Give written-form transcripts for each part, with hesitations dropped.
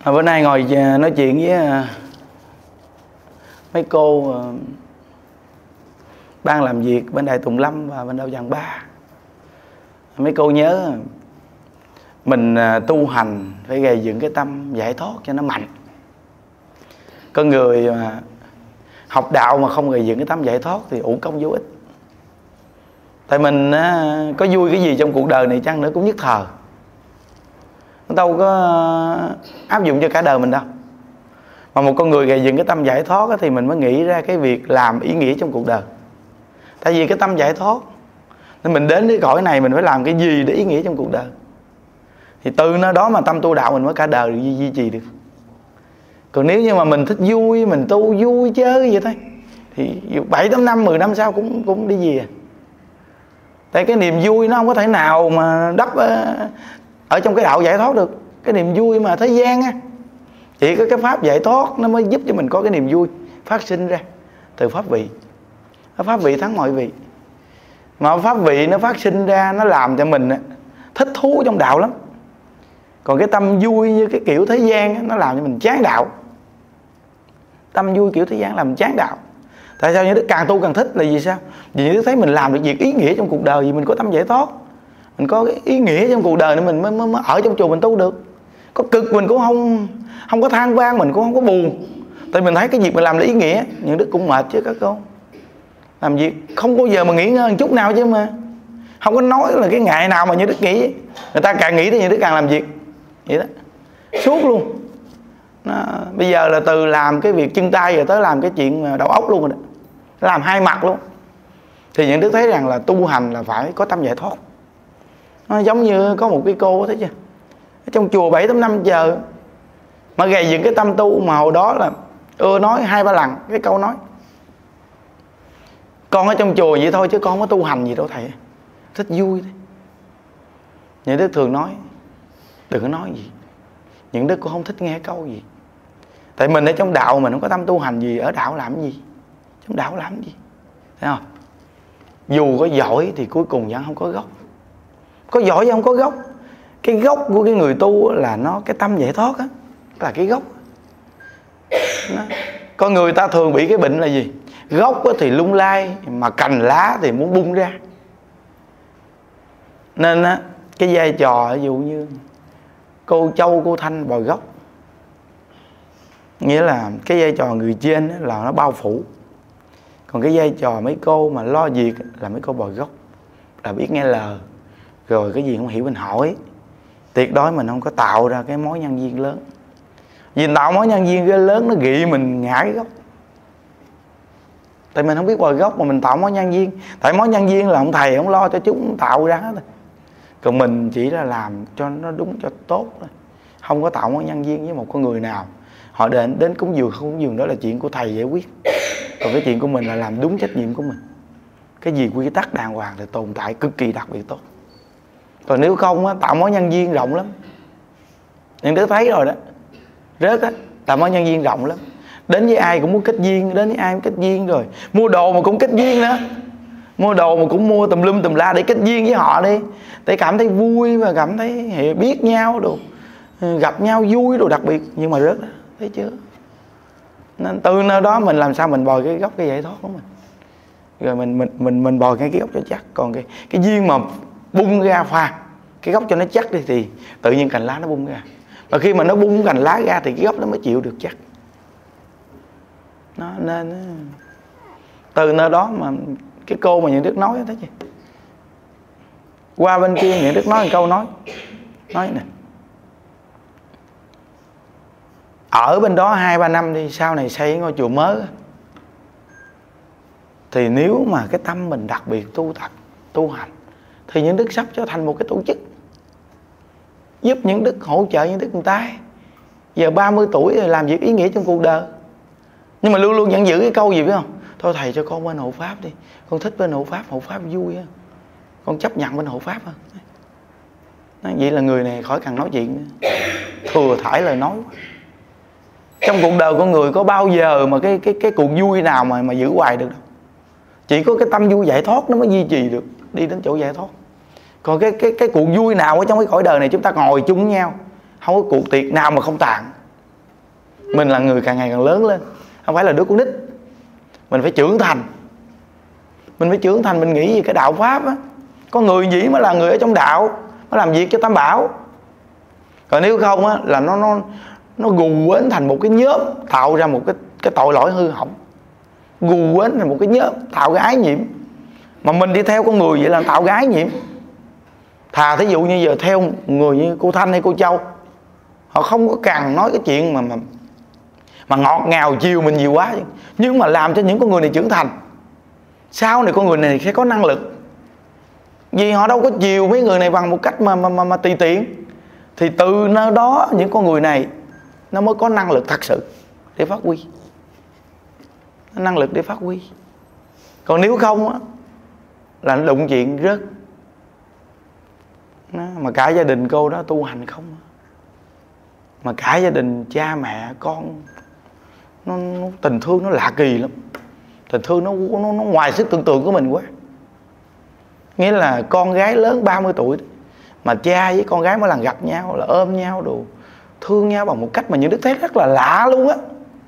Bữa nay ngồi nói chuyện với mấy cô ban làm việc bên Đài Tùng Lâm và bên Đạo Tràng Ba. Mấy cô nhớ mình tu hành phải gây dựng cái tâm giải thoát cho nó mạnh. Con người mà học đạo mà không gây dựng cái tâm giải thoát thì uổng công vô ích. Tại mình có vui cái gì trong cuộc đời này chăng nữa cũng nhất thời, nó đâu có áp dụng cho cả đời mình đâu. Mà một con người gây dựng cái tâm giải thoát thì mình mới nghĩ ra cái việc làm ý nghĩa trong cuộc đời. Tại vì cái tâm giải thoát nên mình đến cái cõi này mình phải làm cái gì để ý nghĩa trong cuộc đời. Thì từ nơi đó mà tâm tu đạo mình mới cả đời được duy trì được. Còn nếu như mà mình thích vui, mình tu vui chơi vậy thôi, thì 7-8 năm, 10 năm sau cũng đi về. Tại cái niềm vui nó không có thể nào mà đắp ở trong cái đạo giải thoát được. Cái niềm vui mà thế gian á, chỉ có cái pháp giải thoát nó mới giúp cho mình có cái niềm vui phát sinh ra từ pháp vị. Pháp vị thắng mọi vị. Mà pháp vị nó phát sinh ra, nó làm cho mình thích thú trong đạo lắm. Còn cái tâm vui như cái kiểu thế gian nó làm cho mình chán đạo. Tâm vui kiểu thế gian làm chán đạo. Tại sao những đức càng tu càng thích là vì sao? Vì những đức thấy mình làm được việc ý nghĩa trong cuộc đời, vì mình có tâm giải thoát, mình có cái ý nghĩa trong cuộc đời nên mình mới ở trong chùa mình tu được. Có cực mình cũng không có than vang, mình cũng không có buồn. Tại mình thấy cái việc mình làm là ý nghĩa. Những đức cũng mệt chứ các con. Làm việc không bao giờ mà nghỉ ngơi một chút nào chứ mà. Không có nói là cái ngày nào mà những đức nghỉ. Người ta càng nghĩ thì những đức càng làm việc. Vậy đó. Suốt luôn. Bây giờ là từ làm cái việc chân tay rồi tới làm cái chuyện đầu óc luôn rồi đó. Làm hai mặt luôn. Thì những đức thấy rằng là tu hành là phải có tâm giải thoát. Nó giống như có một cái cô thấy chưa, ở trong chùa 7-8 năm chờ mà gầy dựng cái tâm tu, mà hồi đó là nói 2-3 lần cái câu nói: con ở trong chùa vậy thôi chứ con không có tu hành gì đâu thầy, thích vui thôi. Những đức thường nói đừng có nói gì. Những đức cũng không thích nghe câu gì. Tại mình ở trong đạo mình không có tâm tu hành gì, ở đạo làm gì, trong đạo làm gì, thấy không? Dù có giỏi thì cuối cùng vẫn không có gốc. Có giỏi nhưng không có gốc. Cái gốc của cái người tu là nó cái tâm giải thoát á, là cái gốc. Con người ta thường bị cái bệnh là gì? Gốc thì lung lay, mà cành lá thì muốn bung ra. Nên á, cái vai trò ví dụ như cô Châu, cô Thanh bồi gốc, nghĩa là cái vai trò người trên là nó bao phủ. Còn cái vai trò mấy cô mà lo việc là mấy cô bồi gốc, là biết nghe lời, rồi cái gì không hiểu mình hỏi. Tuyệt đối mình không có tạo ra cái mối nhân duyên lớn. Vì tạo mối nhân duyên cái lớn nó gị mình ngã cái gốc. Tại mình không biết bồi gốc mà mình tạo mối nhân duyên. Tại mối nhân duyên là ông thầy ông lo cho chúng tạo ra hết. Còn mình chỉ là làm cho nó đúng cho tốt thôi. Không có tạo mối nhân duyên với một con người nào. Họ đến cúng dường không cúng dường đó là chuyện của thầy giải quyết. Còn cái chuyện của mình là làm đúng trách nhiệm của mình. Cái gì quy tắc đàng hoàng thì tồn tại cực kỳ đặc biệt tốt. Còn nếu không á, tạo mối nhân duyên rộng lắm. Những đứa thấy rồi đó, rớt á, tạo mối nhân duyên rộng lắm. Đến với ai cũng muốn kết duyên, đến với ai cũng kết duyên rồi. Mua đồ mà cũng kết duyên nữa. Mua đồ mà cũng mua tùm lum tùm la để kết duyên với họ đi, để cảm thấy vui và cảm thấy biết nhau đồ, gặp nhau vui đồ đặc biệt. Nhưng mà rớt đó, thấy chưa? Nên từ nơi đó mình làm sao mình bồi cái gốc cái giải thoát của mình. Rồi mình bồi cái gốc cho chắc. Còn cái duyên mà bung ra pha cái gốc cho nó chắc đi thì tự nhiên cành lá nó bung ra. Và khi mà nó bung cành lá ra thì cái gốc nó mới chịu được chắc. Nó nên từ nơi đó mà cái cô mà những đức nói thấy chưa, qua bên kia những đức nói một câu nói nè: ở bên đó 2-3 năm đi, sau này xây ngôi chùa mới thì nếu mà cái tâm mình đặc biệt tu tập tu hành thì những đức sắp trở thành một cái tổ chức giúp những đức, hỗ trợ những đức một tay. Giờ 30 tuổi rồi làm việc ý nghĩa trong cuộc đời, nhưng mà luôn luôn vẫn giữ cái câu gì biết không? Thôi thầy cho con bên hộ pháp đi, con thích bên hộ pháp vui á, con chấp nhận bên hộ pháp á. Vậy là người này khỏi cần nói chuyện nữa. Thừa thải lời nói quá. Trong cuộc đời con người có bao giờ mà cái cuộc vui nào mà giữ hoài được đâu. Chỉ có cái tâm vui giải thoát nó mới duy trì được, đi đến chỗ giải thoát. Còn cái cuộc vui nào ở trong cái cõi đời này chúng ta ngồi chung với nhau, không có cuộc tiệc nào mà không tàn. Mình là người càng ngày càng lớn lên, không phải là đứa con nít. Mình phải trưởng thành. Mình phải trưởng thành. Mình nghĩ về cái đạo Pháp á, có người gì mới là người ở trong đạo, mới làm việc cho Tam Bảo. Còn nếu không á, là nó gù quến thành một cái nhóm, tạo ra một cái tội lỗi hư hỏng. Gù quến thành một cái nhóm, tạo cái ái nhiễm. Mà mình đi theo con người vậy là tạo cái ái nhiễm. Thà thí dụ như giờ theo người như cô Thanh hay cô Châu, họ không có cần nói cái chuyện mà ngọt ngào chiều mình nhiều quá, nhưng mà làm cho những con người này trưởng thành. Sau này con người này sẽ có năng lực, vì họ đâu có chiều mấy người này bằng một cách mà tùy tiện. Thì từ nơi đó những con người này nó mới có năng lực thật sự để phát huy, năng lực để phát huy. Còn nếu không á, là nó đụng chuyện rớt. Mà cả gia đình cô đó tu hành không, mà cả gia đình cha mẹ con nó tình thương nó lạ kỳ lắm. Tình thương nó ngoài sức tưởng tượng của mình quá. Nghĩa là con gái lớn 30 tuổi mà cha với con gái mỗi lần gặp nhau là ôm nhau đồ, thương nhau bằng một cách mà những đứa thấy rất là lạ luôn á.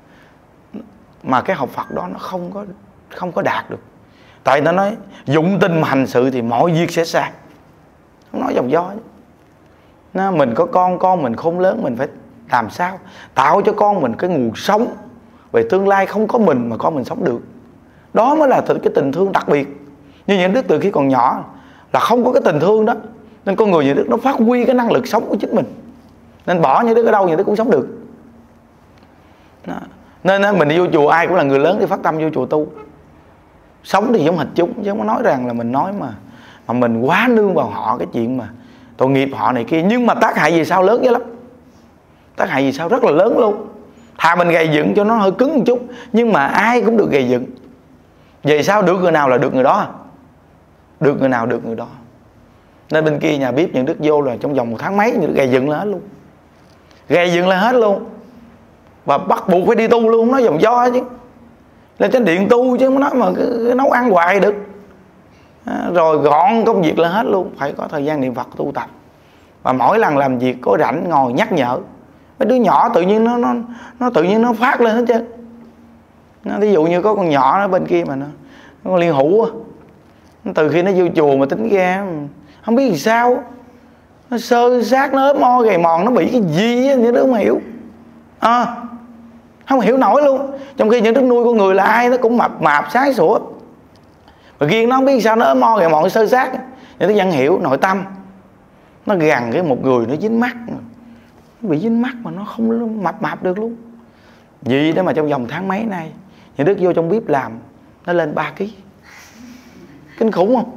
Mà cái học Phật đó nó không có đạt được. Tại nó nói dụng tình mà hành sự thì mọi việc sẽ sai. Không nói dòng do. Mình có con mình khôn lớn, mình phải làm sao tạo cho con mình cái nguồn sống về tương lai, không có mình mà con mình sống được. Đó mới là cái tình thương đặc biệt. Như những đứa từ khi còn nhỏ là không có cái tình thương đó, nên con người những đứa nó phát huy cái năng lực sống của chính mình, nên bỏ những đứa ở đâu những đứa cũng sống được đó. Nên mình đi vô chùa ai cũng là người lớn thì phát tâm vô chùa tu. Sống thì giống hệt chúng, chứ không có nói rằng là mình nói mà mình quá nương vào họ cái chuyện mà tội nghiệp họ này kia. Nhưng mà tác hại gì sao lớn dữ lắm. Tác hại gì sao rất là lớn luôn. Thà mình gầy dựng cho nó hơi cứng một chút, nhưng mà ai cũng được gầy dựng. Vậy sao được người nào là được người đó. Được người nào được người đó. Nên bên kia nhà bếp những đức vô là trong vòng 1 tháng mấy những đức gầy dựng là hết luôn. Gầy dựng là hết luôn. Và bắt buộc phải đi tu luôn, không nói dòng do chứ. Lên trên điện tu chứ không nói mà cứ nấu ăn hoài được. Rồi gọn công việc là hết luôn. Phải có thời gian niệm Phật tu tập. Và mỗi lần làm việc có rảnh ngồi nhắc nhở. Mấy đứa nhỏ tự nhiên nó tự nhiên nó phát lên hết trơn. Ví dụ như có con nhỏ ở bên kia mà nó liên hữu á, từ khi nó vô chùa mà tính ra không biết vì sao nó sơ sát, nó ốm mo gầy mòn, nó bị cái gì á, những đứa không hiểu không hiểu nổi luôn. Trong khi những đứa nuôi con người là ai nó cũng mập sái sủa, mà riêng nó không biết sao nó ốm mo gầy mòn, sơ sát. Những đứa vẫn hiểu nội tâm nó gần cái một người nó dính mắt, nó bị dính mắt mà nó không mập được luôn. Vì đó mà trong vòng tháng mấy nay những đứa vô trong bếp làm nó lên 3 kg. Kinh khủng không?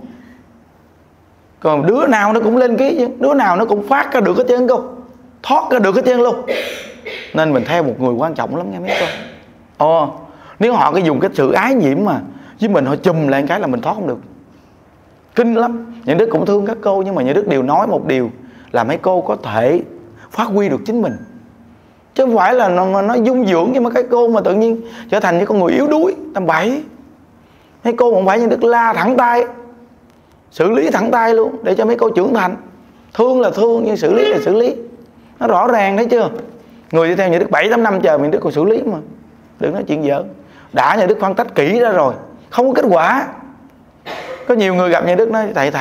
Còn đứa nào nó cũng lên ký chứ, đứa nào nó cũng phát ra được cái chân cô, thoát ra được cái chân luôn. Nên mình theo một người quan trọng lắm nghe mấy con. Nếu họ cái dùng cái sự ái nhiễm mà với mình, họ chùm lại cái là mình thoát không được. Kinh lắm. Những đứa cũng thương các cô, nhưng mà những đứa đều nói một điều là mấy cô có thể phát huy được chính mình, chứ không phải là nó dung dưỡng cho mấy cái cô mà tự nhiên trở thành những con người yếu đuối tầm bậy. Mấy cô không phải những đứa la thẳng tay, xử lý thẳng tay luôn để cho mấy cô trưởng thành. Thương là thương nhưng xử lý là xử lý, nó rõ ràng thấy chưa. Người đi theo những đức 7-8 năm chờ mình đức còn xử lý mà, đừng nói chuyện giỡn. Đã nhà đức phân tách kỹ ra rồi không có kết quả. Có nhiều người gặp nhà đức nói thầy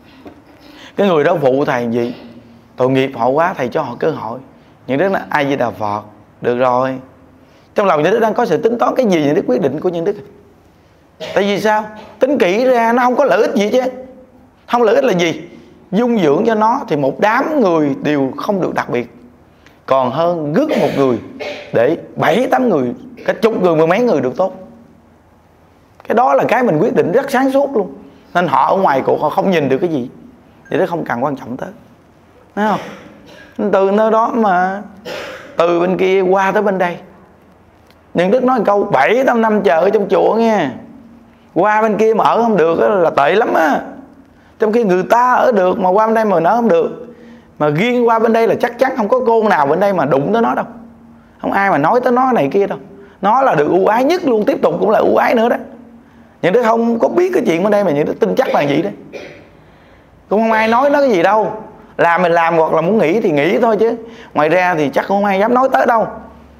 cái người đó phụ thầy gì, tội nghiệp họ quá, thầy cho họ cơ hội. Những đức nói ai Di Đà Phật, được rồi. Trong lòng những đức đang có sự tính toán cái gì những đức quyết định của những đức. Tại vì sao? Tính kỹ ra nó không có lợi ích gì chứ. Không lợi ích là gì? Dung dưỡng cho nó thì một đám người đều không được đặc biệt, còn hơn gứt một người để 7-8 người, cả chục người, 10 mấy người được tốt. Cái đó là cái mình quyết định rất sáng suốt luôn. Nên họ ở ngoài cuộc họ không nhìn được cái gì, thì nó không cần quan trọng tới, thấy không? Từ nơi đó mà từ bên kia qua tới bên đây, những đức nói câu 7-8 năm chờ ở trong chùa nghe, qua bên kia mà ở không được là tệ lắm á. Trong khi người ta ở được mà qua bên đây mà ở không được. Mà riêng qua bên đây là chắc chắn không có cô nào bên đây mà đụng tới nó đâu, không ai mà nói tới nó này kia đâu. Nó là được ưu ái nhất luôn, tiếp tục cũng là ưu ái nữa đó. Những đứa không có biết cái chuyện bên đây mà những đứa tin chắc là gì đấy. Cũng không ai nói nó cái gì đâu. Làm mình làm, hoặc là muốn nghỉ thì nghỉ thôi, chứ ngoài ra thì chắc không ai dám nói tới đâu.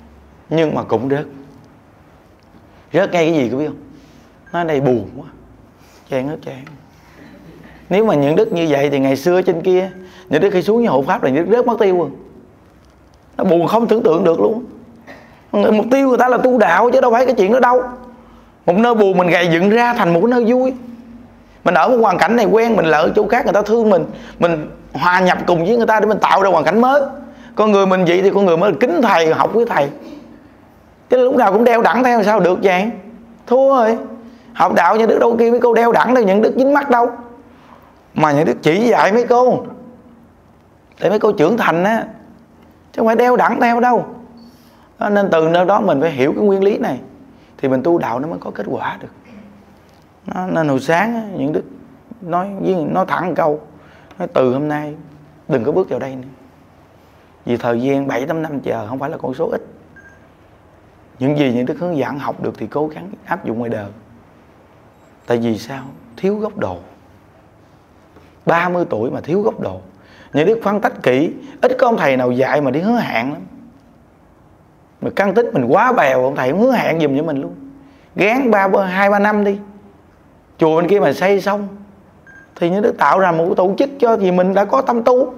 nhưng mà cũng rớt. Rớt ngay cái gì có biết không? Nó đây buồn quá, chán hết chán. Nếu mà những đức như vậy thì ngày xưa trên kia những đức khi xuống với hộ pháp là những đức rớt mất tiêu rồi. Nó buồn không tưởng tượng được luôn. Mục tiêu người ta là tu đạo chứ đâu phải cái chuyện đó đâu. Một nơi buồn mình gầy dựng ra thành một cái nơi vui. Mình ở một hoàn cảnh này quen, mình lỡ chỗ khác người ta thương mình hòa nhập cùng với người ta để mình tạo ra hoàn cảnh mới. Con người mình vậy thì con người mới là kính thầy, học với thầy. Chứ lúc nào cũng đeo đẳng theo sao được vậy? Thua rồi. Học đạo nhà đức đâu kia mấy cô đeo đẳng đâu, những đức dính mắt đâu. Mà nhà đức chỉ dạy mấy cô để mấy cô trưởng thành á, chứ không phải đeo đẳng theo đâu. Nên từ nơi đó mình phải hiểu cái nguyên lý này thì mình tu đạo nó mới có kết quả được. Nên hồi sáng á, những đức nói thẳng câu, nói từ hôm nay đừng có bước vào đây nữa. Vì thời gian 7-8 năm chờ không phải là con số ít. Những gì những đức hướng dẫn học được thì cố gắng áp dụng ngoài đời. Tại vì sao? Thiếu góc độ. 30 tuổi mà thiếu góc độ. Những đức phân tích kỹ, ít có ông thầy nào dạy mà đi hứa hẹn lắm. Mà căn tích mình quá bèo, ông thầy cũng hứa hẹn giùm cho mình luôn. Gán 2-3 năm đi, chùa bên kia mà xây xong thì những đức tạo ra một tổ chức cho, thì mình đã có tâm tu.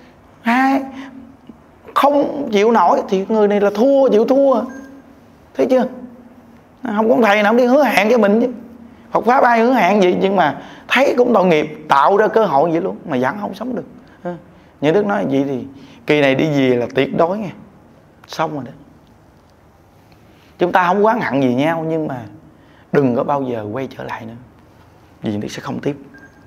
Không chịu nổi thì người này là chịu thua. Thấy chưa? Không có thầy nào đi hứa hẹn cho mình chứ. Phật pháp ai hứa hẹn gì, nhưng mà thấy cũng tội nghiệp, tạo ra cơ hội vậy luôn mà vẫn không sống được. Như đức nói vậy thì kỳ này đi về là tuyệt đối nha, xong rồi đó. Chúng ta không oán hận gì nhau, nhưng mà đừng có bao giờ quay trở lại nữa, vì đức sẽ không tiếp.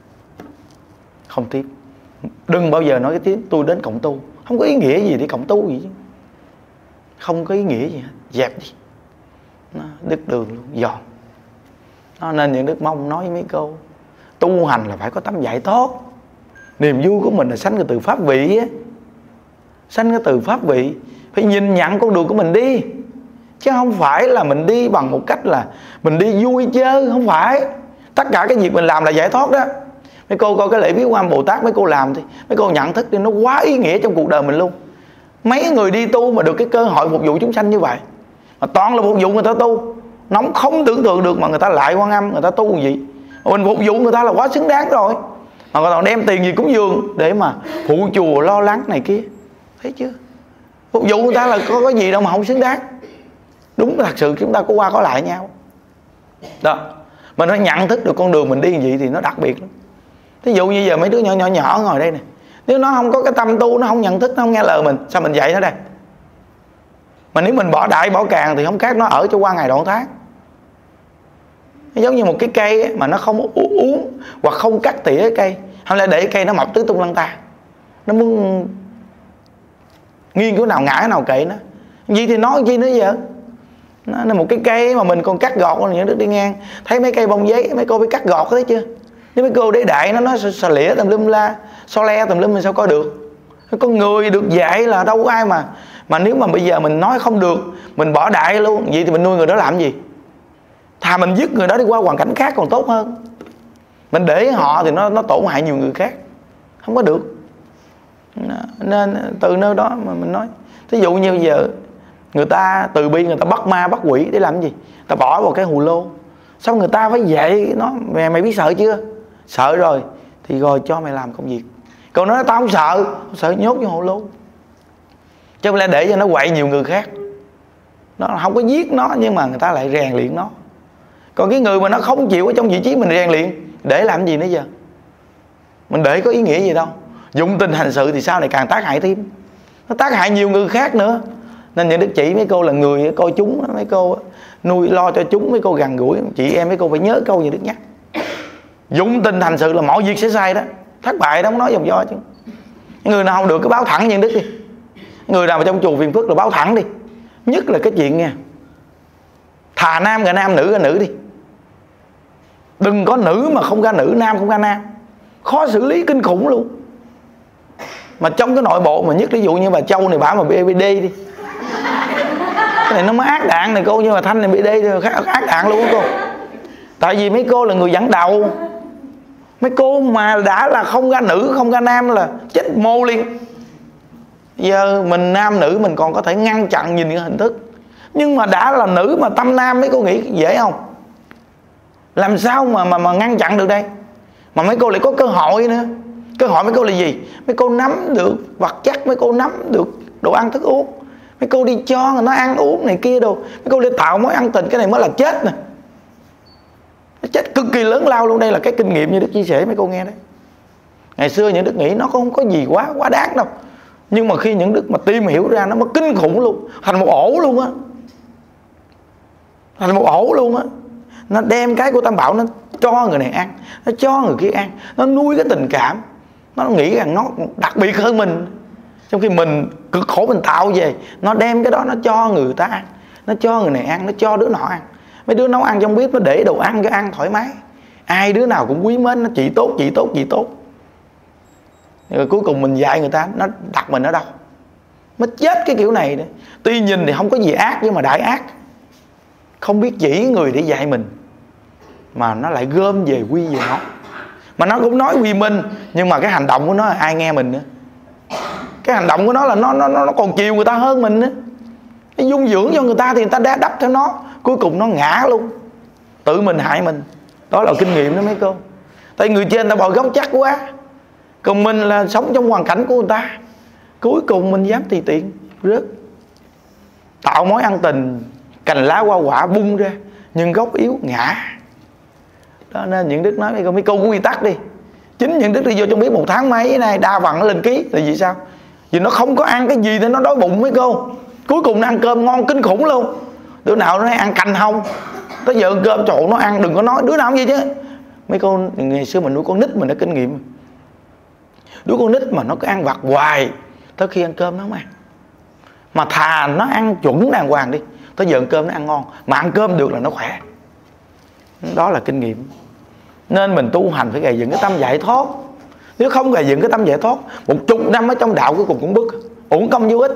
Không tiếp. Đừng bao giờ nói cái tiếng tôi đến cộng tu. Không có ý nghĩa gì để cộng tu gì chứ. Không có ý nghĩa gì hết. Dẹp đi. Nó đứt đường luôn, giòn. Nên những đức mong nói với mấy cô, tu hành là phải có tấm giải thoát. Niềm vui của mình là sanh cái từ pháp vị á. Sanh cái từ pháp vị. Phải nhìn nhận con đường của mình đi, chứ không phải là mình đi bằng một cách là mình đi vui chơi. Không phải. Tất cả cái việc mình làm là giải thoát đó. Mấy cô coi cái lễ viếng Quan Bồ Tát mấy cô làm thì mấy cô nhận thức đi, nó quá ý nghĩa trong cuộc đời mình luôn. Mấy người đi tu mà được cái cơ hội phục vụ chúng sanh như vậy, mà toàn là phục vụ người ta tu, nó không tưởng tượng được mà người ta lại Quan Âm, người ta tu gì. Mình phục vụ người ta là quá xứng đáng rồi. Mà còn đem tiền gì cúng dường để mà phụ chùa lo lắng này kia. Thấy chưa? Phục vụ người ta là có gì đâu mà không xứng đáng. Đúng, thật sự chúng ta có qua có lại nhau đó. Mình phải nhận thức được con đường mình đi như vậy thì nó đặc biệt lắm. Ví dụ như giờ mấy đứa nhỏ ngồi đây nè, nếu nó không có cái tâm tu, nó không nhận thức, nó không nghe lời mình, sao mình dạy nó đây? Mà nếu mình bỏ đại bỏ càng thì không khác nó ở cho qua ngày đoạn tháng. Nó giống như một cái cây ấy, mà nó không uống hoặc không cắt tỉa cây, không lẽ để cây nó mọc tứ tung lăng ta, nó muốn nghiêng chỗ nào ngã chỗ nào kệ nó. Gì thì nói chi nữa giờ. Nó là một cái cây mà mình còn cắt gọt. Những đứa đi ngang thấy mấy cây bông giấy, mấy cô phải cắt gọt, thấy chưa? Nếu mấy cô để đại nó xà lĩa tùm lum la, so le tùm lum, mình sao coi được? Con người được dạy là đâu có ai mà nếu mà bây giờ mình nói không được, mình bỏ đại luôn, vậy thì mình nuôi người đó làm gì? Thà mình dứt người đó đi qua hoàn cảnh khác còn tốt hơn. Mình để họ thì nó tổn hại nhiều người khác, không có được. Nên từ nơi đó mà mình nói, ví dụ như giờ người ta từ bi, người ta bắt ma bắt quỷ để làm cái gì? Ta bỏ vào cái hồ lô, xong người ta phải dạy nó, mày biết sợ chưa? Sợ rồi thì rồi cho mày làm công việc. Còn nói tao không sợ nhốt vô hồ lô, chứ không lẽ để cho nó quậy nhiều người khác. Nó không có giết nó, nhưng mà người ta lại rèn luyện nó. Còn cái người mà nó không chịu ở trong vị trí mình rèn luyện, để làm gì nữa giờ? Mình để có ý nghĩa gì đâu. Dụng tình hành sự thì sau này càng tác hại thêm, nó tác hại nhiều người khác nữa. Nên những đức chỉ mấy cô là người coi chúng, mấy cô nuôi lo cho chúng, mấy cô gần gũi chị em, mấy cô phải nhớ câu như đức nhắc. Dụng tình hành sự là mọi việc sẽ sai đó. Thất bại đó, không nói vòng do chứ. Người nào không được cứ báo thẳng như đức đi. Người nào mà trong chùa Phiền Phước là báo thẳng đi. Nhất là cái chuyện nha, thà nam gà nam, nữ gà nữ đi. Đừng có nữ mà không ra nữ, nam không ra nam. Khó xử lý kinh khủng luôn. Mà trong cái nội bộ mà nhất, ví dụ như bà Châu này bả mà BD đi, cái này nó mới ác đạn này cô. Nhưng mà Thanh này BD thì ác đạn luôn cô. Tại vì mấy cô là người dẫn đầu. Mấy cô mà đã là không ra nữ không ra nam là chết mô liền. Giờ mình nam nữ mình còn có thể ngăn chặn nhìn cái hình thức, Nhưng mà đã là nữ mà tâm nam, mấy cô nghĩ dễ không? Làm sao mà ngăn chặn được đây? Mà mấy cô lại có cơ hội nữa. Cơ hội mấy cô là gì? Mấy cô nắm được vật chất, mấy cô nắm được đồ ăn thức uống, mấy cô đi cho người nó ăn uống này kia đồ, mấy cô đi tạo mối ăn tình. Cái này mới là chết nè, chết cực kỳ lớn lao luôn. Đây là cái kinh nghiệm như Đức chia sẻ mấy cô nghe đấy. Ngày xưa những Đức nghĩ nó không có gì quá đáng đâu, nhưng mà khi những Đức mà tìm hiểu ra, nó mới kinh khủng luôn. Thành một ổ luôn á, thành một ổ luôn á. Nó đem cái của Tam Bảo nó cho người này ăn, nó cho người kia ăn, nó nuôi cái tình cảm. Nó nghĩ rằng nó đặc biệt hơn mình, trong khi mình cực khổ mình tạo về. Nó đem cái đó nó cho người ta ăn, nó cho người này ăn, nó cho đứa nọ ăn. Mấy đứa nấu ăn trong bếp nó để đồ ăn cho ăn thoải mái, ai đứa nào cũng quý mến nó, chị tốt, chị tốt, chị tốt. Rồi cuối cùng mình dạy người ta, nó đặt mình ở đâu? Mới chết cái kiểu này đấy. Tuy nhìn thì không có gì ác, nhưng mà đại ác. Không biết chỉ người để dạy mình, mà nó lại gom về quy về nó. Mà nó cũng nói quy minh, nhưng mà cái hành động của nó là ai nghe mình nữa. Cái hành động của nó là nó còn chiều người ta hơn mình nữa. Nó dung dưỡng cho người ta thì người ta đá đắp theo nó, cuối cùng nó ngã luôn, tự mình hại mình. Đó là kinh nghiệm đó mấy cô. Tại người trên ta bò gốc chắc quá, còn mình là sống trong hoàn cảnh của người ta, cuối cùng mình dám tùy tiện rớt. Tạo mối ăn tình, cành lá hoa quả bung ra, nhưng gốc yếu ngã. Đó nên những Đức nói mấy cô có quy tắc đi. Chính những Đức đi vô trong biết 1 tháng mấy này đa phần nó lên ký. Là vì sao? Vì nó không có ăn cái gì thì nó đói bụng mấy cô. Cuối cùng nó ăn cơm ngon kinh khủng luôn. Đứa nào nó ăn canh không, tới giờ ăn cơm trộn nó ăn, đừng có nói đứa nào cũng gì chứ. Mấy cô ngày xưa mình nuôi con nít mình đã kinh nghiệm. Đứa con nít mà nó cứ ăn vặt hoài, tới khi ăn cơm nó không ăn. Mà thà nó ăn chuẩn đàng hoàng đi, tới giờ ăn cơm nó ăn ngon, mà ăn cơm được là nó khỏe. Đó là kinh nghiệm. Nên mình tu hành phải gầy dựng cái tâm giải thoát. Nếu không gầy dựng cái tâm giải thoát, 10 năm ở trong đạo cuối cùng cũng bức, uổng công vô ích.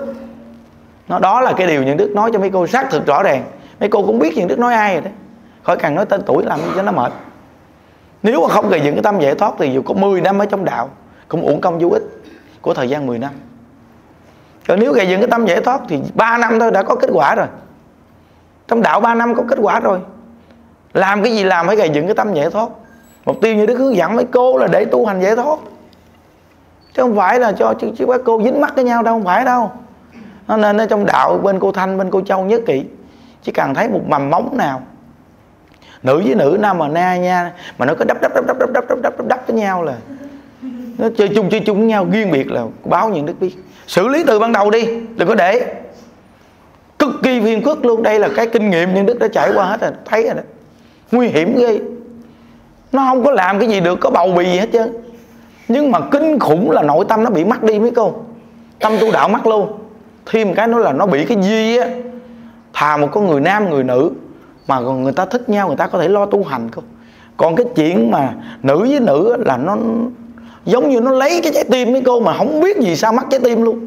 Đó là cái điều những Đức nói cho mấy cô xác thực rõ ràng. Mấy cô cũng biết những Đức nói ai rồi đấy, khỏi cần nói tên tuổi làm cho nó mệt. Nếu mà không gầy dựng cái tâm giải thoát thì dù có 10 năm ở trong đạo cũng uổng công vô ích của thời gian 10 năm. Còn nếu gầy dựng cái tâm giải thoát thì 3 năm thôi đã có kết quả rồi. Trong đạo 3 năm có kết quả rồi. Làm cái gì làm phải gầy dựng cái tâm giải thoát. Mục tiêu như Đức hướng dẫn mấy cô là để tu hành giải thoát, chứ không phải là cho chứ các cô dính mắc với nhau đâu, không phải đâu. Nên ở trong đạo bên cô Thanh, bên cô Châu nhớ kỹ, chỉ cần thấy một mầm móng nào nữ với nữ, nam mà na nha, mà nó có đắp với nhau là nó chơi chung với nhau, riêng biệt là báo những Đức biết. Xử lý từ ban đầu đi, đừng có để. Cực kỳ phiền phức luôn. Đây là cái kinh nghiệm những Đức đã trải qua hết rồi, thấy rồi đó. Nguy hiểm ghê. Nó không có làm cái gì được, có bầu bì gì hết trơn. Nhưng mà kinh khủng là nội tâm nó bị mất đi mấy cô. Tâm tu đạo mất luôn. Thêm cái nữa là nó bị cái gì á. Thà một con người nam người nữ mà còn người ta thích nhau, người ta có thể lo tu hành không. Còn cái chuyện mà nữ với nữ là nó giống như nó lấy cái trái tim mấy cô, mà không biết gì sao mất trái tim luôn.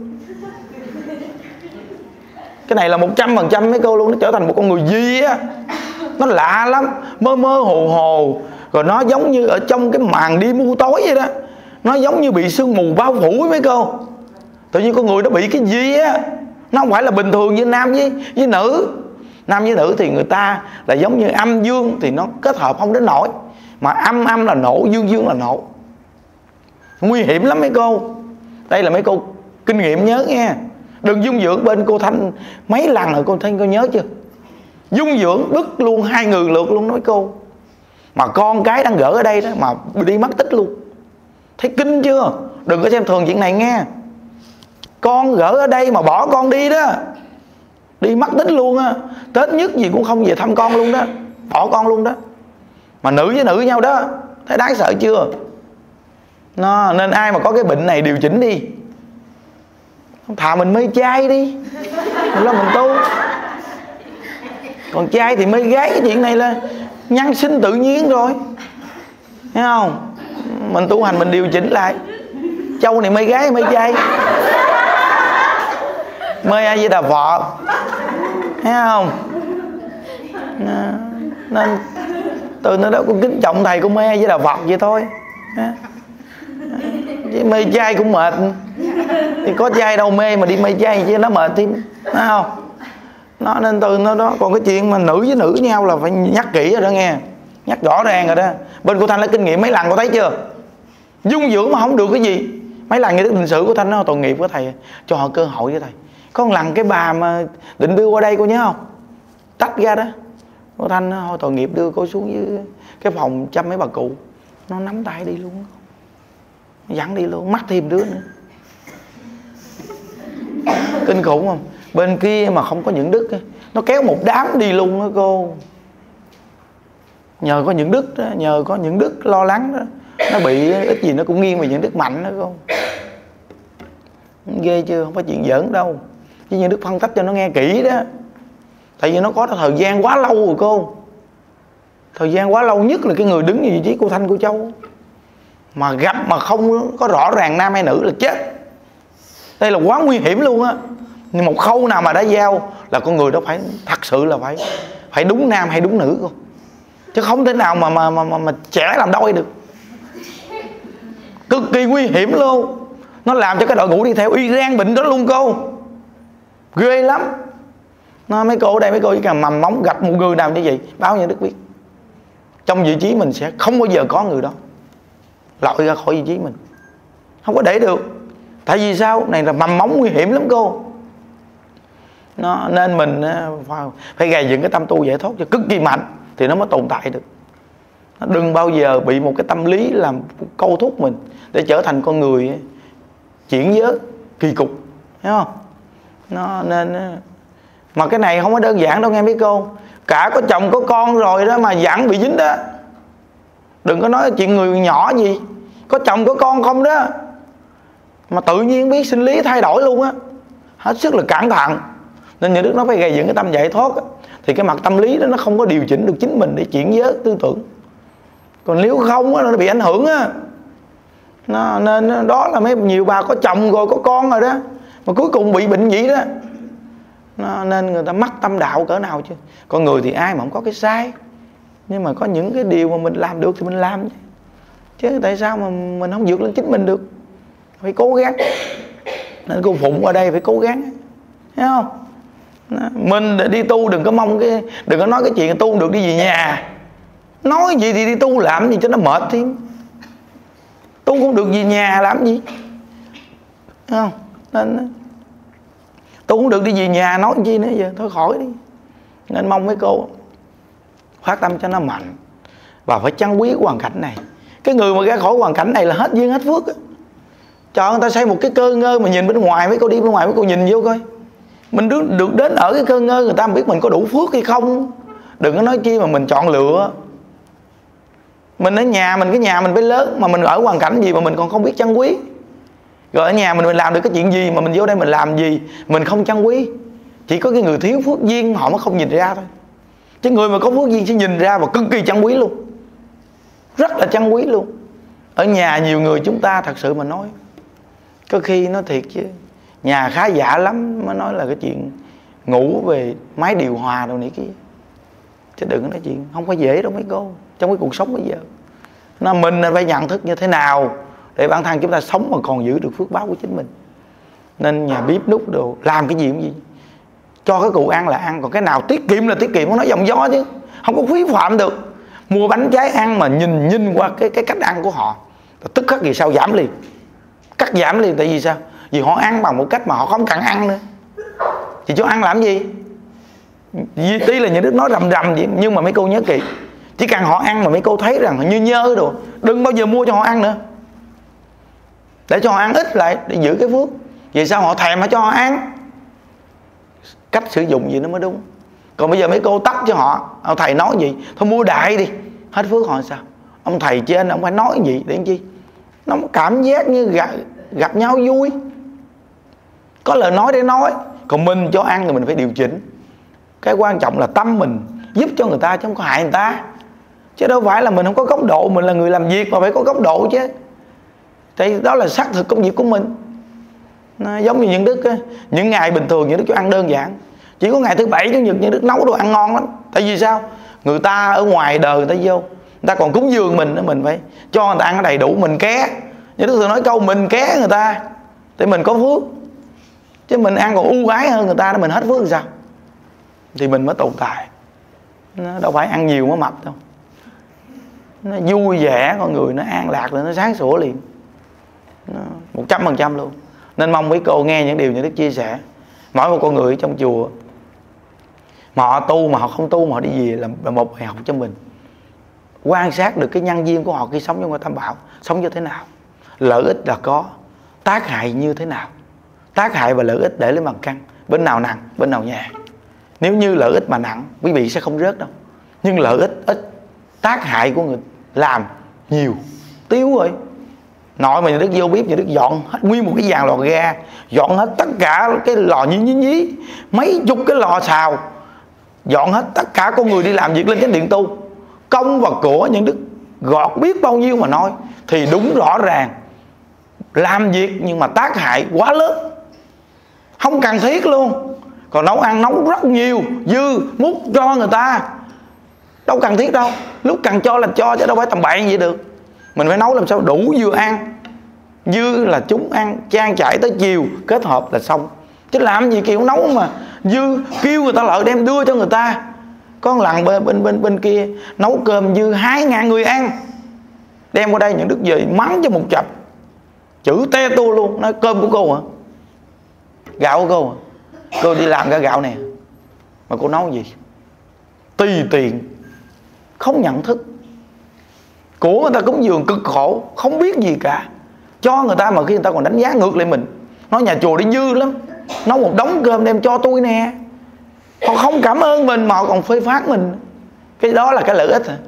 Cái này là 100% mấy cô luôn. Nó trở thành một con người gì á, nó lạ lắm, mơ mơ hồ hồ. Rồi nó giống như ở trong cái màn đêm u tối vậy đó. Nó giống như bị sương mù bao phủ mấy cô. Tự nhiên con người nó bị cái gì á. Nó không phải là bình thường như nam với nữ. Nam với nữ thì người ta là giống như âm dương thì nó kết hợp không đến nổi. Mà âm là nổ, dương là nổ. Nguy hiểm lắm mấy cô. Đây là mấy cô kinh nghiệm nhớ nghe. Đừng dung dưỡng bên cô Thanh mấy lần rồi cô Thanh, cô nhớ chưa? Dung dưỡng đứt luôn 2 người lượt luôn nói cô. Mà con cái đang gỡ ở đây đó mà đi mất tích luôn. Thấy kinh chưa? Đừng có xem thường chuyện này nghe. Con gỡ ở đây mà bỏ con đi đó, đi mất tích luôn á. Tết nhất gì cũng không về thăm con luôn đó, bỏ con luôn đó. Mà nữ với nữ nhau đó, thấy đáng sợ chưa? Nên ai mà có cái bệnh này điều chỉnh đi. Thà mình mê trai đi, mình lo mình tu. Còn trai thì mê gái, cái chuyện này là nhân sinh tự nhiên rồi, thấy không? Mình tu hành mình điều chỉnh lại. Châu này mê gái mê trai, mê ai với Đà Phật, thấy không? Nên từ nơi đó cũng kính trọng thầy, cũng mê ai với Đà Phật vậy thôi. Chứ mê trai cũng mệt. Thì có trai đâu mê mà đi mê trai chứ nó mệt thêm, thấy không? Nó nên từ nó đó. Còn cái chuyện mà nữ với nữ nhau là phải nhắc kỹ rồi đó nghe, nhắc rõ ràng rồi đó. Bên cô Thanh lấy kinh nghiệm mấy lần, cô thấy chưa? Dung dưỡng mà không được cái gì. Mấy lần nghi thức định sự của Thanh nó tội nghiệp của thầy, cho họ cơ hội với thầy. Có một lần cái bà mà định đưa qua đây, cô nhớ không? Tách ra đó, cô Thanh thôi tội nghiệp đưa cô xuống dưới cái phòng chăm mấy bà cụ. Nó nắm tay đi luôn, nó dẫn đi luôn, mắc thêm đứa nữa. Kinh khủng không? Bên kia mà không có những đức, nó kéo một đám đi luôn đó cô. Nhờ có những đức đó, nhờ có những đức lo lắng đó, nó bị ít gì nó cũng nghiêng về những đức mạnh đó cô. Ghê chưa? Không phải chuyện giỡn đâu. Chứ những đức phân tích cho nó nghe kỹ đó. Tại vì nó có thời gian quá lâu rồi cô. Thời gian quá lâu, nhất là cái người đứng như vị trí cô Thanh, cô Châu mà gặp mà không có rõ ràng nam hay nữ là chết. Đây là quá nguy hiểm luôn á. Nhưng một khâu nào mà đã giao là con người đó phải thật sự là phải đúng nam hay đúng nữ cô. Chứ không thể nào mà trẻ làm đôi được. Cực kỳ nguy hiểm luôn. Nó làm cho cái đội ngũ đi theo Iran bệnh đó luôn cô. Ghê lắm. Nó, mấy cô ở đây, mấy cô chỉ cần mầm móng gặp một người nào như vậy, báo như Đức biết, trong vị trí mình sẽ không bao giờ có người đó lội ra khỏi vị trí mình. Không có để được. Tại vì sao? Này là mầm móng nguy hiểm lắm cô. Nên mình phải gầy dựng cái tâm tu giải thoát cho cực kỳ mạnh thì nó mới tồn tại được. Đừng bao giờ bị một cái tâm lý làm câu thúc mình để trở thành con người chuyển giới kỳ cục, thấy không? Nên mà cái này không có đơn giản đâu nghe mấy cô. Cả có chồng có con rồi đó mà vẫn bị dính đó. Đừng có nói chuyện người nhỏ gì. Có chồng có con không đó mà tự nhiên biết sinh lý thay đổi luôn á. Hết sức là cẩn thận. Nên nhà Đức nó phải gây dựng cái tâm giải thoát á, thì cái mặt tâm lý đó nó không có điều chỉnh được chính mình để chuyển giới tư tưởng. Còn nếu không á, nó bị ảnh hưởng á. Nên đó là mấy nhiều bà có chồng rồi có con rồi đó mà cuối cùng bị bệnh vậy đó. Nên người ta mắc tâm đạo cỡ nào chứ. Con người thì ai mà không có cái sai. Nhưng mà có những cái điều mà mình làm được thì mình làm chứ tại sao mà mình không vượt lên chính mình được. Phải cố gắng. Nên cô Phụng ở đây phải cố gắng, thấy không? Mình đi tu đừng có mong đừng có nói cái chuyện tu được đi về nhà. Nói gì thì đi tu làm gì cho nó mệt thêm. Tu không được về nhà làm gì, thấy không? Nên tu không được đi về nhà nói gì nữa giờ, thôi khỏi đi. Nên mong mấy cô phát tâm cho nó mạnh và phải trân quý hoàn cảnh này. Cái người mà ra khỏi hoàn cảnh này là hết duyên hết phước á. Cho người ta xây một cái cơ ngơi mà nhìn bên ngoài, mấy cô đi bên ngoài mấy cô nhìn vô coi. Mình được đến ở cái cơ ngơi, người ta biết mình có đủ phước hay không. Đừng có nói chi mà mình chọn lựa. Mình ở nhà mình, cái nhà mình phải lớn, mà mình ở hoàn cảnh gì mà mình còn không biết trân quý. Rồi ở nhà mình làm được cái chuyện gì mà mình vô đây mình làm gì mình không trân quý. Chỉ có cái người thiếu phước duyên họ mới không nhìn ra thôi. Chứ người mà có phước duyên sẽ nhìn ra và cực kỳ trân quý luôn. Rất là trân quý luôn. Ở nhà nhiều người chúng ta thật sự mà nói, có khi nói thiệt chứ nhà khá giả lắm mới nói là cái chuyện ngủ về máy điều hòa đâu này kia. Chứ đừng có nói chuyện không có dễ đâu mấy cô. Trong cái cuộc sống bây giờ mình phải nhận thức như thế nào để bản thân chúng ta sống mà còn giữ được phước báo của chính mình. Nên nhà bếp núc đồ làm cái gì cũng gì, cho cái cụ ăn là ăn. Còn cái nào tiết kiệm là tiết kiệm, không nói dòng gió chứ không có phí phạm được. Mua bánh trái ăn mà nhìn qua cái cách ăn của họ, tức khắc gì sao giảm liền, cắt giảm liền. Tại vì sao? Vì họ ăn bằng một cách mà họ không cần ăn nữa. Thì cho ăn làm gì? Tí là những đứa nói rầm rầm vậy, nhưng mà mấy cô nhớ kỹ, chỉ cần họ ăn mà mấy cô thấy rằng như nhơ đồ, đừng bao giờ mua cho họ ăn nữa, để cho họ ăn ít lại để giữ cái phước. Vì sao? Họ thèm mà cho họ ăn. Cách sử dụng gì nó mới đúng. Còn bây giờ mấy cô tắt cho họ, ông thầy nói gì thôi mua đại đi, hết phước họ sao? Ông thầy trên ông phải nói gì để làm chi? Nó cảm giác như gặp nhau vui, có lời nói để nói. Còn mình cho ăn thì mình phải điều chỉnh. Cái quan trọng là tâm mình giúp cho người ta chứ không có hại người ta. Chứ đâu phải là mình không có góc độ. Mình là người làm việc mà phải có góc độ chứ. Thì đó là xác thực công việc của mình. Nó giống như những Đức á, những ngày bình thường những Đức cho ăn đơn giản. Chỉ có ngày thứ Bảy Chủ nhật những Đức nấu đồ ăn ngon lắm. Tại vì sao? Người ta ở ngoài đời người ta vô, người ta còn cúng dường mình phải cho người ta ăn đầy đủ. Mình ké, những Đức thường nói câu mình ké người ta để mình có phước. Chứ mình ăn còn ưu ái hơn người ta đó mình hết phước thì sao? thì mình mới tồn tại. Nó đâu phải ăn nhiều mới mập đâu. Nó vui vẻ, con người nó an lạc rồi, nó sáng sủa liền, 100% luôn. Nên mong quý cô nghe những điều như Đức chia sẻ. Mỗi một con người trong chùa mà họ tu mà họ không tu mà họ đi về là một bài học cho mình. Quan sát được cái nhân duyên của họ khi sống trong ngôi Tam Bảo, sống như thế nào. Lợi ích là có, tác hại như thế nào. Tác hại và lợi ích để lên bàn cân, bên nào nặng, bên nào nhẹ. Nếu như lợi ích mà nặng, quý vị sẽ không rớt đâu. Nhưng lợi ích ít, tác hại của người làm nhiều, tiêu rồi. Nội mà nhà Đức vô bếp, nhà Đức dọn hết nguyên một cái dàn lò ga, dọn hết tất cả cái lò nhí, mấy chục cái lò xào, dọn hết tất cả con người đi làm việc lên chánh điện tu. Công và của nhà Đức gọt biết bao nhiêu mà nói. Thì đúng rõ ràng làm việc nhưng mà tác hại quá lớn, không cần thiết luôn. Còn nấu ăn nấu rất nhiều, dư múc cho người ta, đâu cần thiết đâu. Lúc cần cho là cho, chứ đâu phải tầm bậy vậy được. Mình phải nấu làm sao đủ vừa ăn, dư là chúng ăn, trang trải tới chiều kết hợp là xong. Chứ làm gì kiểu nấu mà dư, kêu người ta lợi đem đưa cho người ta. Có lần bên kia nấu cơm dư 2.000 người ăn, đem qua đây những Đức về mắng cho một chập, chữ te tua luôn. Nói cơm của cô hả? Gạo của cô hả? Cô đi làm cái gạo này mà cô nấu gì? Tùy tiện, không nhận thức. Của người ta cúng dường cực khổ, không biết gì cả, cho người ta mà khi người ta còn đánh giá ngược lại mình. Nói nhà chùa đi dư lắm, nấu một đống cơm đem cho tôi nè. Họ không cảm ơn mình mà họ còn phê phán mình. Cái đó là cái lợi ích hả?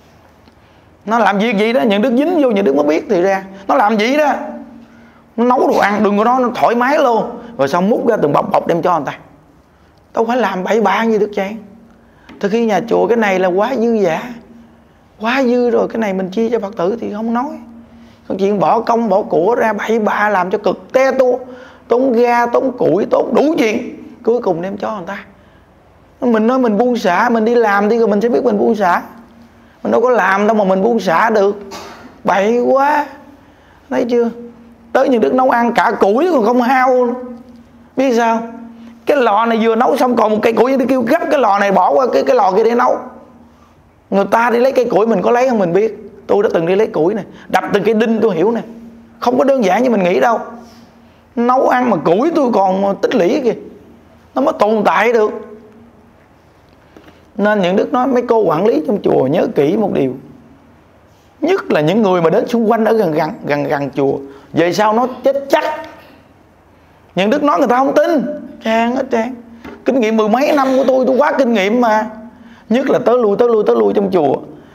Nó làm việc gì đó, những Đức dính vô, những Đức mới biết thì ra nó làm gì đó. Nó nấu đồ ăn, đừng có nói nó thoải mái luôn, rồi xong múc ra từng bọc đem cho người ta. Đâu phải làm bậy bạ như Đức Trang. Từ khi nhà chùa cái này là quá dư dả, quá dư rồi, cái này mình chia cho Phật tử thì không nói. Còn chuyện bỏ công bỏ của ra bậy bạ làm cho cực te tua, tốn ga, tốn củi, tốn đủ chuyện, cuối cùng đem cho người ta. Mình nói mình buông xả, mình đi làm đi rồi mình sẽ biết mình buông xả. Mình đâu có làm đâu mà mình buông xả được. Bậy quá. Thấy chưa? Tới những Đức nấu ăn cả củi còn không hao. Biết sao? Cái lò này vừa nấu xong còn một cây củi, tôi kêu gấp cái lò này bỏ qua cái lò kia để nấu. Người ta đi lấy cây củi mình có lấy không mình biết. Tôi đã từng đi lấy củi này, đập từng cây đinh tôi hiểu nè. Không có đơn giản như mình nghĩ đâu. Nấu ăn mà củi tôi còn tích lũy kìa, nó mới tồn tại được. Nên những Đức nói mấy cô quản lý trong chùa nhớ kỹ một điều, nhất là những người mà đến xung quanh ở gần chùa, về sau nó chết chắc. Những Đức nói người ta không tin. Trang hết Trang, kinh nghiệm mười mấy năm của tôi quá kinh nghiệm mà. Nhất là tới lui trong chùa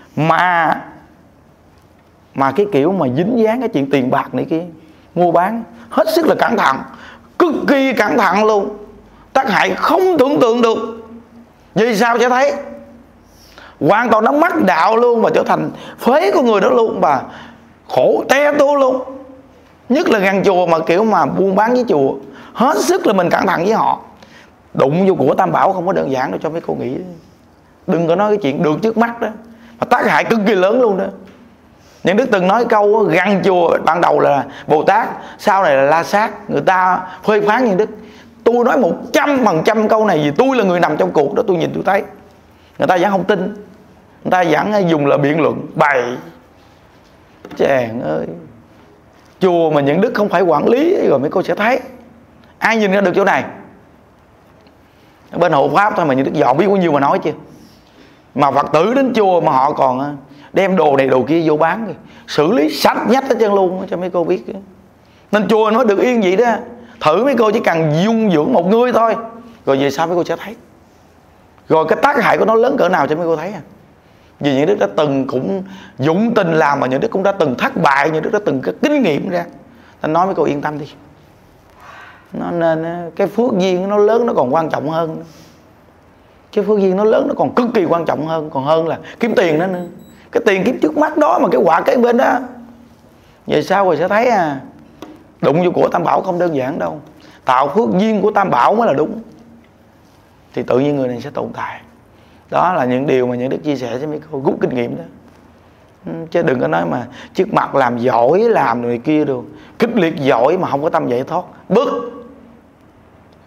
mà cái kiểu mà dính dáng cái chuyện tiền bạc này kia, mua bán hết sức là cẩn thận, cực kỳ cẩn thận luôn. Tác hại không tưởng tượng được. Vì sao cho thấy hoàn toàn nó mắc đạo luôn, mà trở thành phế của người đó luôn, mà khổ te tua luôn. Nhất là gần chùa mà kiểu mà buôn bán với chùa, hết sức là mình cẩn thận với họ. Đụng vô của Tam Bảo không có đơn giản đâu cho mấy cô nghĩ. Đừng có nói cái chuyện được trước mắt đó, mà tác hại cực kỳ lớn luôn đó. Những Đức từng nói câu gần chùa ban đầu là Bồ Tát, sau này là La Sát. Người ta phê phán Những Đức. Tôi nói 100% câu này vì tôi là người nằm trong cuộc đó, tôi nhìn tôi thấy. Người ta vẫn không tin, người ta vẫn dùng là biện luận bậy. Chàng ơi, chùa mà Những Đức không phải quản lý rồi mấy cô sẽ thấy. Ai nhìn ra được chỗ này? Bên hộ pháp thôi mà Những Đức dọn biết bao nhiêu mà nói chưa. Mà Phật tử đến chùa mà họ còn đem đồ này đồ kia vô bán kìa, xử lý sạch nhách hết trơn luôn cho mấy cô biết. Nên chùa nó được yên vậy đó. Thử mấy cô chỉ cần dung dưỡng một người thôi, rồi về sau mấy cô sẽ thấy. Rồi cái tác hại của nó lớn cỡ nào cho mấy cô thấy. Vì Những Đức đã từng cũng dũng tình làm, mà Những Đức cũng đã từng thất bại, Những Đức đã từng có kinh nghiệm ra. Nên nói mấy cô yên tâm đi. Nên cái phước duyên nó lớn nó còn quan trọng hơn. Cái phước duyên nó lớn nó còn cực kỳ quan trọng hơn, còn hơn là kiếm tiền đó nữa. Cái tiền kiếm trước mắt đó mà cái quả cái bên đó, về sau rồi sẽ thấy đụng vô của Tam Bảo không đơn giản đâu. Tạo phước duyên của Tam Bảo mới là đúng, thì tự nhiên người này sẽ tồn tại. Đó là những điều mà Những Đức chia sẻ cho mấy cô rút kinh nghiệm đó. Chứ đừng có nói mà trước mặt làm giỏi, làm người kia được kích liệt giỏi mà không có tâm giải thoát, bức.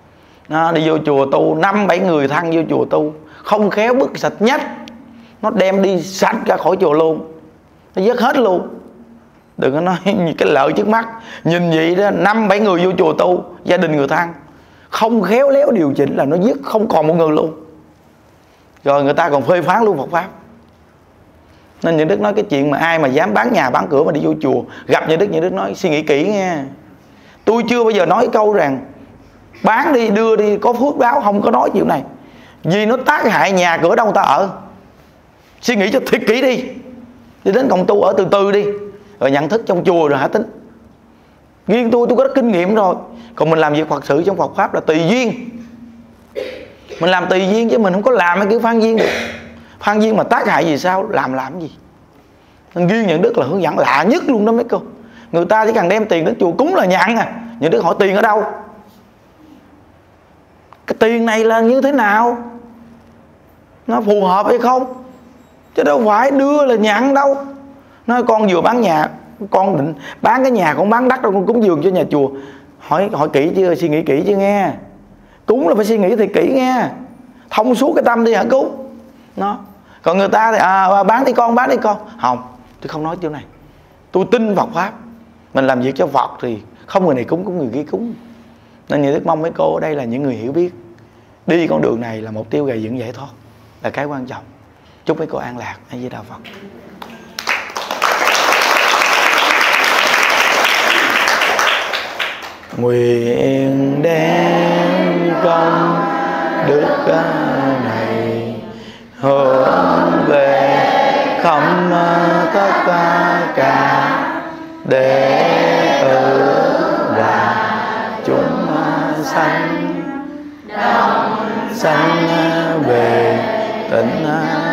Nó đi vô chùa tu, 5-7 người thân vô chùa tu, không khéo bứt sạch nhách, nó đem đi sạch ra khỏi chùa luôn, nó vớt hết luôn. Đừng có nói cái lợi trước mắt. Nhìn vậy đó, 5-7 người vô chùa tu, gia đình người thân, không khéo léo điều chỉnh là nó dứt không còn một người luôn. Rồi người ta còn phê phán luôn Phật pháp. Nên Những Đức nói cái chuyện mà ai mà dám bán nhà bán cửa mà đi vô chùa, gặp Những Đức nói suy nghĩ kỹ nghe. Tôi chưa bao giờ nói câu rằng bán đi đưa đi có phước báo, không có nói chuyện này, vì nó tác hại nhà cửa đâu người ta ở. Suy nghĩ cho thiệt kỹ đi đến cộng tu ở từ từ đi, rồi nhận thức trong chùa rồi hả tính. Riêng tôi có kinh nghiệm rồi. Còn mình làm việc Phật sự trong Phật pháp là tùy duyên. Mình làm tùy duyên chứ mình không có làm cái kiểu phan duyên được. Phan duyên mà tác hại gì sao làm gì. Nên riêng Những Đức là hướng dẫn lạ nhất luôn đó mấy cô. Người ta chỉ cần đem tiền đến chùa cúng là nhận à. Những Đức hỏi tiền ở đâu, cái tiền này là như thế nào, nó phù hợp hay không, chứ đâu phải đưa là nhận đâu. Nói con vừa bán nhà, con định bán cái nhà, con bán đất đâu, con cúng dường cho nhà chùa. Hỏi kỹ chưa, suy nghĩ kỹ chưa nghe. Cúng là phải suy nghĩ thì kỹ nghe, thông suốt cái tâm đi hả cúng. Nó còn người ta thì bán đi con. Không, tôi không nói chỗ này. Tôi tin Phật pháp, mình làm việc cho Phật thì không người này cúng cũng người kia cúng. Nên Những Đức mong mấy cô ở đây là những người hiểu biết, đi con đường này là mục tiêu gây dựng giải thoát là cái quan trọng. Chúc mấy cô an lạc. A Di Đà Phật. Nguyện đem công đức này hướng về khắp tất cả đệ tử và chúng sanh về tịnh